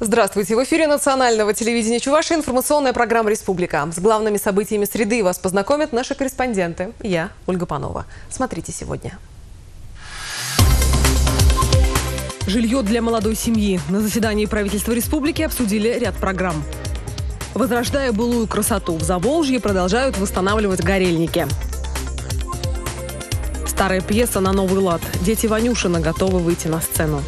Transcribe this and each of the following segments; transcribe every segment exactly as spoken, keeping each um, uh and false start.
Здравствуйте! В эфире национального телевидения Чувашии информационная программа «Республика». С главными событиями среды вас познакомят наши корреспонденты. Я, Ольга Панова. Смотрите сегодня. Жилье для молодой семьи. На заседании правительства республики обсудили ряд программ. Возрождая былую красоту, в Заволжье продолжают восстанавливать горельники. Старая пьеса на новый лад. Дети Ванюшина готовы выйти на сцену.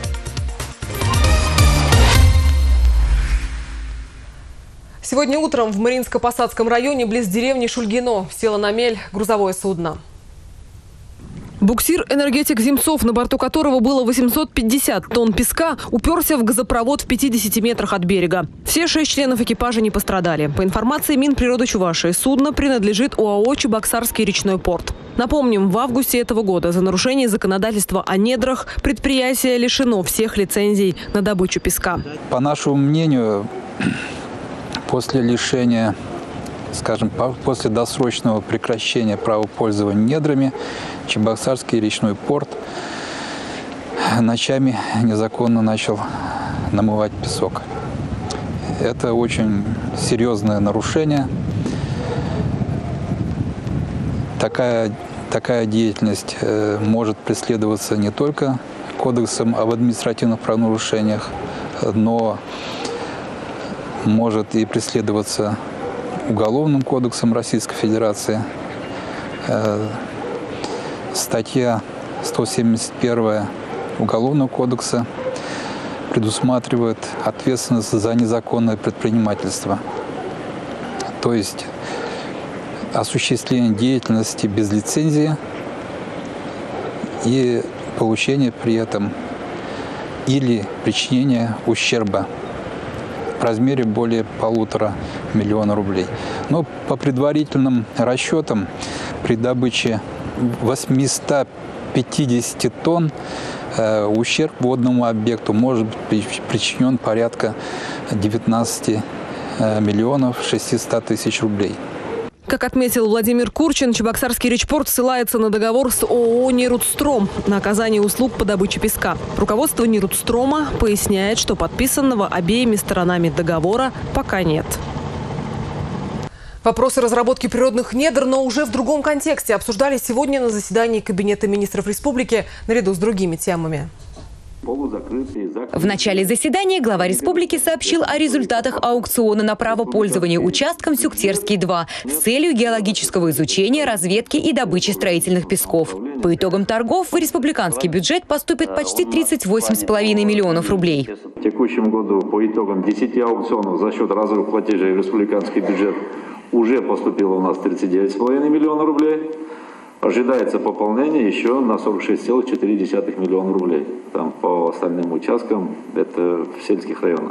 Сегодня утром в Мариинско-Посадском районе близ деревни Шульгино село на мель грузовое судно. Буксир «Энергетик Земцов», на борту которого было восемьсот пятьдесят тонн песка, уперся в газопровод в пятидесяти метрах от берега. Все шесть членов экипажа не пострадали. По информации Минприроды Чувашии, судно принадлежит ОАО «Чебоксарский речной порт». Напомним, в августе этого года за нарушение законодательства о недрах предприятие лишено всех лицензий на добычу песка. По нашему мнению, после лишения, скажем, после досрочного прекращения права пользования недрами, Чебоксарский речной порт ночами незаконно начал намывать песок. Это очень серьезное нарушение. Такая, такая деятельность может преследоваться не только Кодексом об административных правонарушениях, но может и преследоваться Уголовным кодексом Российской Федерации. Статья сто семьдесят первая Уголовного кодекса предусматривает ответственность за незаконное предпринимательство. То есть осуществление деятельности без лицензии и получение при этом или причинение ущерба в размере более полутора миллиона рублей. Но по предварительным расчетам при добыче восьмисот пятидесяти тонн э, ущерб водному объекту может быть причинен порядка девятнадцати миллионов шестисот тысяч рублей. Как отметил Владимир Курчин, Чебоксарский речпорт ссылается на договор с ООО «Нерудстром» на оказание услуг по добыче песка. Руководство «Нерудстрома» поясняет, что подписанного обеими сторонами договора пока нет. Вопросы разработки природных недр, но уже в другом контексте, обсуждались сегодня на заседании Кабинета министров республики наряду с другими темами. В начале заседания глава республики сообщил о результатах аукциона на право пользования участком Сюктерский-два с целью геологического изучения, разведки и добычи строительных песков. По итогам торгов в республиканский бюджет поступит почти тридцать восемь с половиной миллионов рублей. В текущем году по итогам десяти аукционов за счет разовых платежей в республиканский бюджет уже поступило у нас тридцать девять с половиной миллионов рублей. Ожидается пополнение еще на сорок шесть целых четыре десятых миллиона рублей. Там по остальным участкам, это в сельских районах.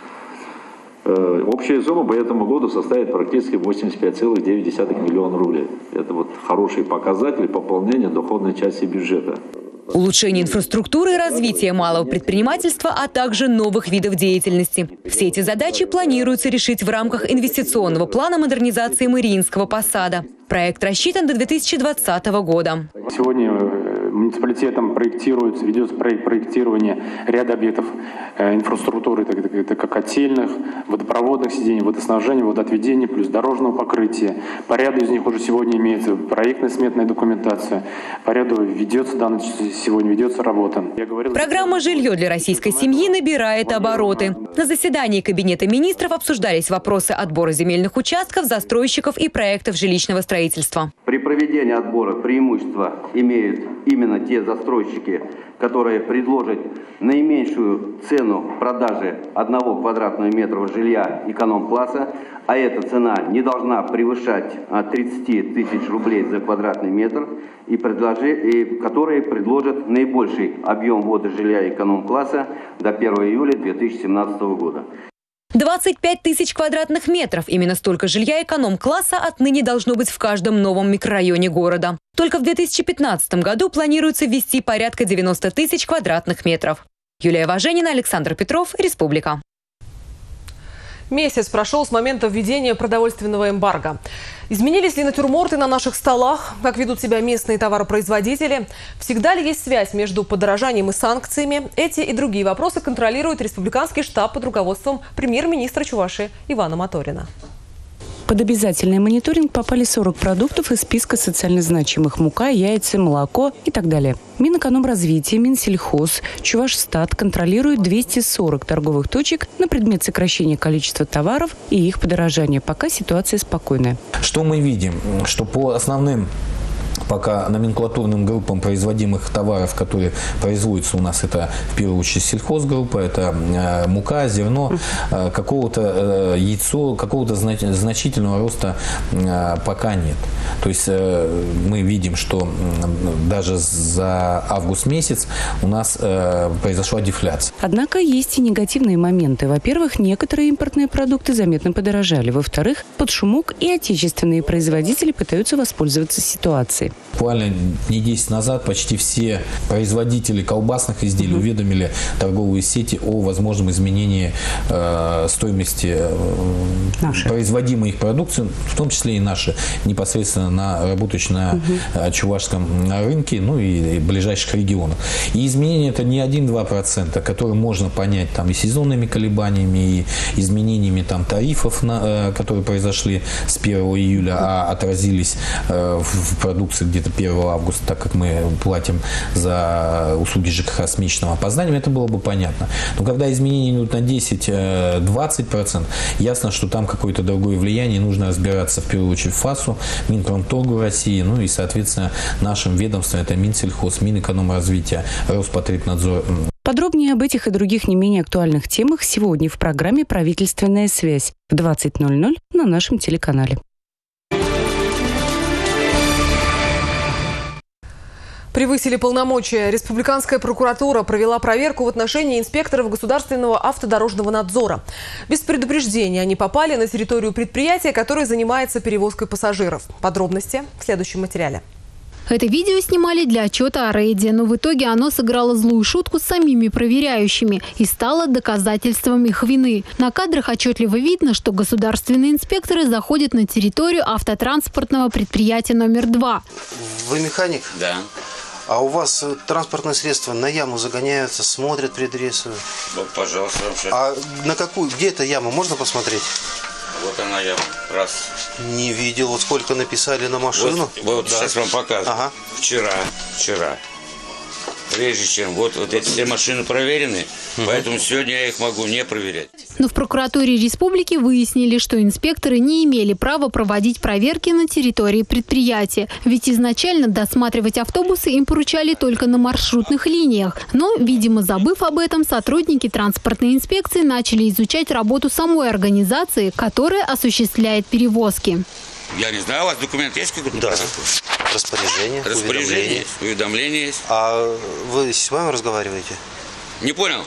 Э, общая сумма по этому году составит практически восемьдесят пять целых девять десятых миллиона рублей. Это вот хороший показатель пополнения доходной части бюджета. Улучшение инфраструктуры и развитие малого предпринимательства, а также новых видов деятельности. Все эти задачи планируется решить в рамках инвестиционного плана модернизации Мариинского посада. Проект рассчитан до две тысячи двадцатого года. Сегодня муниципалитетом проектируется, ведется проект проектирования ряда объектов инфраструктуры, это как котельных, водопроводных сидений, водоснабжения, водоотведения, плюс дорожного покрытия. По ряду из них уже сегодня имеется проектная сметная документация. По ряду ведется, данный, сегодня ведется работа. Я говорил, Программа «Жилье для российской семьи» набирает обороты. На заседании Кабинета министров обсуждались вопросы отбора земельных участков, застройщиков и проектов жилищного строительства. При проведении отбора преимущество имеют именно те застройщики, которые предложат наименьшую цену продажи одного квадратного метра жилья эконом-класса, а эта цена не должна превышать тридцати тысяч рублей за квадратный метр, и, предложи, и которые предложат наибольший объем ввода жилья эконом-класса до первого июля две тысячи семнадцатого года. двадцать пять тысяч квадратных метров. Именно столько жилья эконом-класса отныне должно быть в каждом новом микрорайоне города. Только в две тысячи пятнадцатом году планируется ввести порядка девяноста тысяч квадратных метров. Юлия Важенина, Александр Петров, Республика. Месяц прошел с момента введения продовольственного эмбарго. Изменились ли натюрморты на наших столах? Как ведут себя местные товаропроизводители? Всегда ли есть связь между подорожанием и санкциями? Эти и другие вопросы контролирует республиканский штаб под руководством премьер-министра Чувашии Ивана Моторина. Под обязательный мониторинг попали сорок продуктов из списка социально значимых: мука, яйца, молоко и так далее. Минэкономразвитие, Минсельхоз, Чувашстат контролируют двести сорок торговых точек на предмет сокращения количества товаров и их подорожания. Пока ситуация спокойная. Что мы видим? Что по основным пока номенклатурным группам производимых товаров, которые производятся у нас, это в первую очередь сельхозгруппа, это э, мука, зерно, э, какого-то э, яйцо, какого-то знач значительного роста э, пока нет. То есть э, мы видим, что э, даже за август месяц у нас э, произошла дефляция. Однако есть и негативные моменты. Во-первых, некоторые импортные продукты заметно подорожали. Во-вторых, под шумок и отечественные производители пытаются воспользоваться ситуацией. Буквально дней десять назад почти все производители колбасных изделий уведомили торговые сети о возможном изменении э, стоимости э, производимой их продукции, в том числе и наши, непосредственно на работающих на угу. чувашском рынке, ну и, и ближайших регионах. И изменение это не один-два процента, которые можно понять там и сезонными колебаниями, и изменениями там тарифов, на, э, которые произошли с первого июля, а отразились э, в продукции где-то первого августа, так как мы платим за услуги ЖКХ с месячным опозданием, это было бы понятно. Но когда изменения идут на десять-двадцать процентов, ясно, что там какое-то другое влияние, нужно разбираться в первую очередь в ФАСу, Минпромторгу России, ну и, соответственно, нашим ведомствам, это Минсельхоз, Минэкономразвития, Роспотребнадзор. Подробнее об этих и других не менее актуальных темах сегодня в программе «Правительственная связь» в двадцать ноль ноль на нашем телеканале. Превысили полномочия. Республиканская прокуратура провела проверку в отношении инспекторов Государственного автодорожного надзора. Без предупреждения они попали на территорию предприятия, которое занимается перевозкой пассажиров. Подробности в следующем материале. Это видео снимали для отчета о рейде, но в итоге оно сыграло злую шутку с самими проверяющими и стало доказательством их вины. На кадрах отчетливо видно, что государственные инспекторы заходят на территорию автотранспортного предприятия номер два. Вы механик? Да. А у вас транспортные средства на яму загоняются, смотрят перед рейсом? Вот, пожалуйста. Вообще. А на какую, где эта яма, можно посмотреть? Вот она яма. Раз. Не видел. Вот сколько написали на машину. Вот, вот да. Сейчас вам показываю. Ага. Вчера, вчера. Прежде чем, вот, вот эти все машины проверены, угу. Поэтому сегодня я их могу не проверять. Но в прокуратуре республики выяснили, что инспекторы не имели права проводить проверки на территории предприятия. Ведь изначально досматривать автобусы им поручали только на маршрутных линиях. Но, видимо, забыв об этом, сотрудники транспортной инспекции начали изучать работу самой организации, которая осуществляет перевозки. Я не знаю, у вас документ есть какой-то? Да. Распоряжение, Распоряжение есть, уведомление есть. А вы с вами разговариваете? Не понял.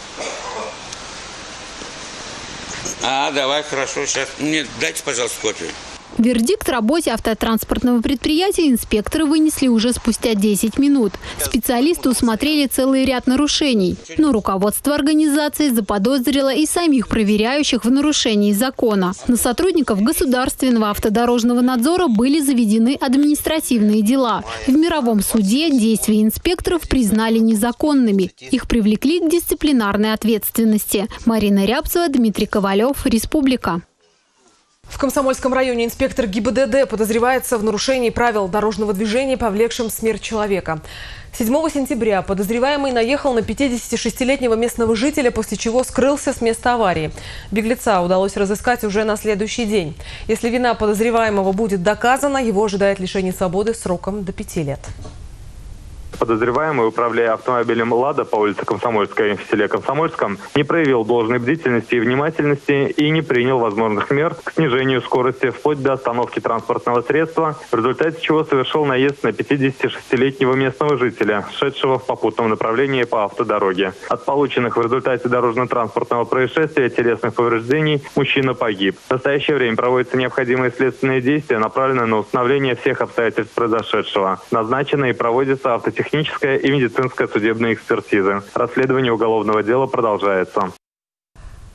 А, давай, хорошо, сейчас. Мне дайте, пожалуйста, копию. Вердикт работе автотранспортного предприятия инспекторы вынесли уже спустя десять минут. Специалисты усмотрели целый ряд нарушений. Но руководство организации заподозрило и самих проверяющих в нарушении закона. На сотрудников Государственного автодорожного надзора были заведены административные дела. В мировом суде действия инспекторов признали незаконными. Их привлекли к дисциплинарной ответственности. Марина Рябцева, Дмитрий Ковалев, Республика. В Комсомольском районе инспектор ГИБДД подозревается в нарушении правил дорожного движения, повлекшем смерть человека. седьмого сентября подозреваемый наехал на пятидесятишестилетнего местного жителя, после чего скрылся с места аварии. Беглеца удалось разыскать уже на следующий день. Если вина подозреваемого будет доказана, его ожидает лишение свободы сроком до пяти лет. Подозреваемый, управляя автомобилем «Лада» по улице Комсомольской в селе Комсомольском, не проявил должной бдительности и внимательности и не принял возможных мер к снижению скорости вплоть до остановки транспортного средства, в результате чего совершил наезд на пятидесятишестилетнего местного жителя, шедшего в попутном направлении по автодороге. От полученных в результате дорожно-транспортного происшествия телесных повреждений мужчина погиб. В настоящее время проводятся необходимые следственные действия, направленные на установление всех обстоятельств произошедшего. Назначена и проводится автотехническая Техническая и медицинская судебная экспертизы. Расследование уголовного дела продолжается.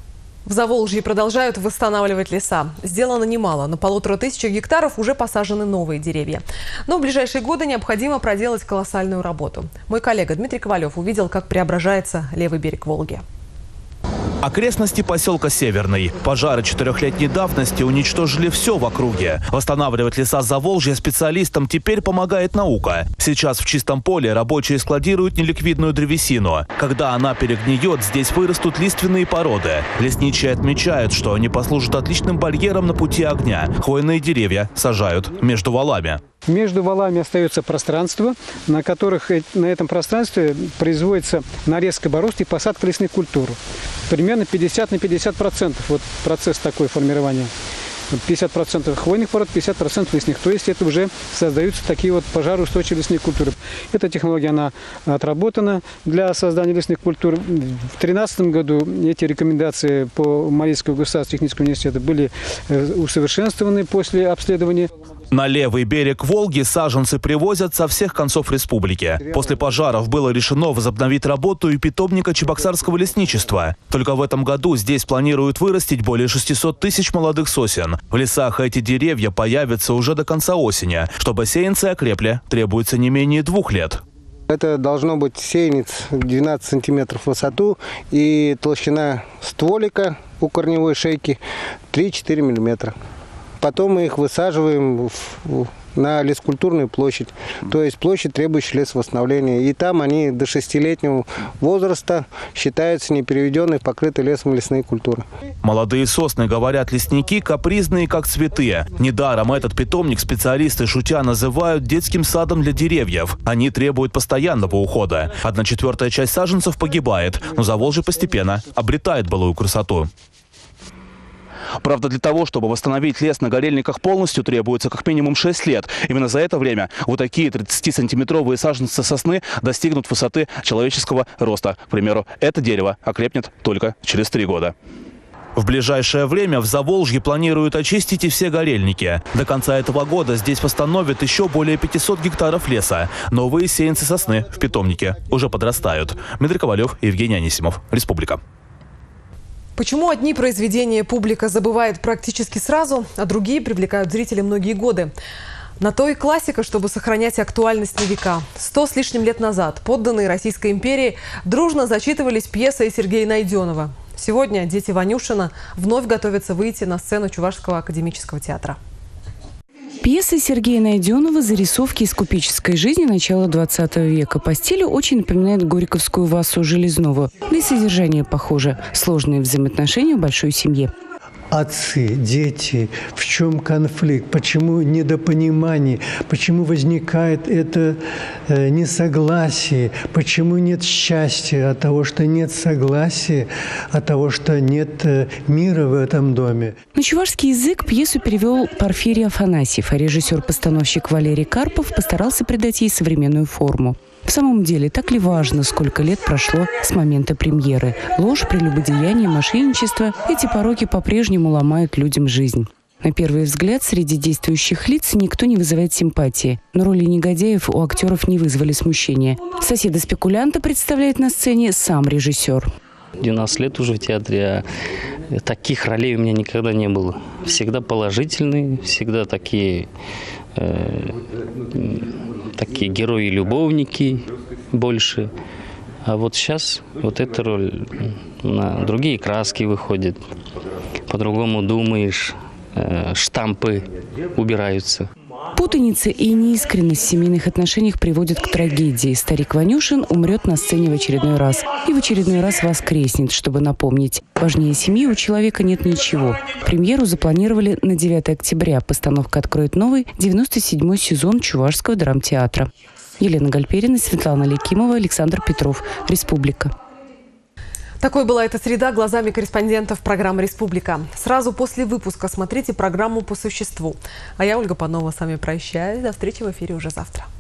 В Заволжье продолжают восстанавливать леса. Сделано немало. На полутора тысячах гектаров уже посажены новые деревья. Но в ближайшие годы необходимо проделать колоссальную работу. Мой коллега Дмитрий Ковалев увидел, как преображается левый берег Волги. Окрестности поселка Северный. Пожары четырехлетней давности уничтожили все в округе. Восстанавливать леса Заволжья специалистам теперь помогает наука. Сейчас в чистом поле рабочие складируют неликвидную древесину. Когда она перегниет, здесь вырастут лиственные породы. Лесничие отмечают, что они послужат отличным барьером на пути огня. Хвойные деревья сажают между валами. Между валами остается пространство, на которых на этом пространстве производится нарезка борозд и посадка лесных культур. Примерно пятьдесят на пятьдесят процентов вот процесс такой формирования. пятьдесят процентов хвойных пород, пятьдесят процентов лесных. То есть это уже создаются такие вот пожароустойчивые лесные культуры. Эта технология, она отработана для создания лесных культур. В две тысячи тринадцатом году эти рекомендации по Марийскому государственному техническому университету были усовершенствованы после обследования. На левый берег Волги саженцы привозят со всех концов республики. После пожаров было решено возобновить работу и питомника Чебоксарского лесничества. Только в этом году здесь планируют вырастить более шестисот тысяч молодых сосен. В лесах эти деревья появятся уже до конца осени. Чтобы сеянцы окрепли, требуется не менее двух лет. Это должно быть сеянец двенадцать сантиметров в высоту и толщина стволика у корневой шейки три-четыре миллиметра. Потом мы их высаживаем в, на лескультурную площадь, то есть площадь, требующая лесовосстановления. И там они до шестилетнего возраста считаются непереведенные в покрытые лесом лесные культуры. Молодые сосны, говорят лесники, капризные, как цветы. Недаром этот питомник специалисты шутя называют детским садом для деревьев. Они требуют постоянного ухода. Одна четвертая часть саженцев погибает, но Заволжье постепенно обретает былую красоту. Правда, для того, чтобы восстановить лес на Горельниках полностью, требуется как минимум шесть лет. Именно за это время вот такие тридцатисантиметровые саженцы сосны достигнут высоты человеческого роста. К примеру, это дерево окрепнет только через три года. В ближайшее время в Заволжье планируют очистить и все горельники. До конца этого года здесь восстановят еще более пятисот гектаров леса. Новые сеянцы сосны в питомнике уже подрастают. Дмитрий Ковалев и Евгений Анисимов. Республика. Почему одни произведения публика забывает практически сразу, а другие привлекают зрителей многие годы? На то и классика, чтобы сохранять актуальность на века. Сто с лишним лет назад подданные Российской империи дружно зачитывались пьесой Сергея Найденова. Сегодня дети Ванюшина вновь готовятся выйти на сцену Чувашского академического театра. Пьеса Сергея Найденова «Зарисовки из купеческой жизни» начала двадцатого века. По стилю очень напоминает горьковскую Васу Железнову. Да и содержание похоже. Сложные взаимоотношения в большой семье. Отцы, дети, в чем конфликт, почему недопонимание, почему возникает это э, несогласие, почему нет счастья от того, что нет согласия, от того, что нет э, мира в этом доме. На чувашский язык пьесу перевел Порфирий Афанасьев, а режиссер-постановщик Валерий Карпов постарался придать ей современную форму. В самом деле, так ли важно, сколько лет прошло с момента премьеры? Ложь, прелюбодеяние, мошенничество – эти пороки по-прежнему ломают людям жизнь. На первый взгляд, среди действующих лиц никто не вызывает симпатии. Но роли негодяев у актеров не вызвали смущения. Соседа-спекулянта представляет на сцене сам режиссер. двенадцать лет уже в театре, а таких ролей у меня никогда не было. Всегда положительные, всегда такие... Э, такие герои-любовники больше. А вот сейчас вот эта роль на другие краски выходит. По-другому думаешь, э, штампы убираются. Путаница и неискренность в семейных отношениях приводят к трагедии. Старик Ванюшин умрет на сцене в очередной раз. И в очередной раз воскреснет, чтобы напомнить. Важнее семьи у человека нет ничего. Премьеру запланировали на девятое октября. Постановка откроет новый девяносто седьмой сезон Чувашского драмтеатра. Елена Гальперина, Светлана Ликимова, Александр Петров. Республика. Такой была эта среда глазами корреспондентов программы «Республика». Сразу после выпуска смотрите программу «По существу». А я, Ольга Панова, с вами прощаюсь. До встречи в эфире уже завтра.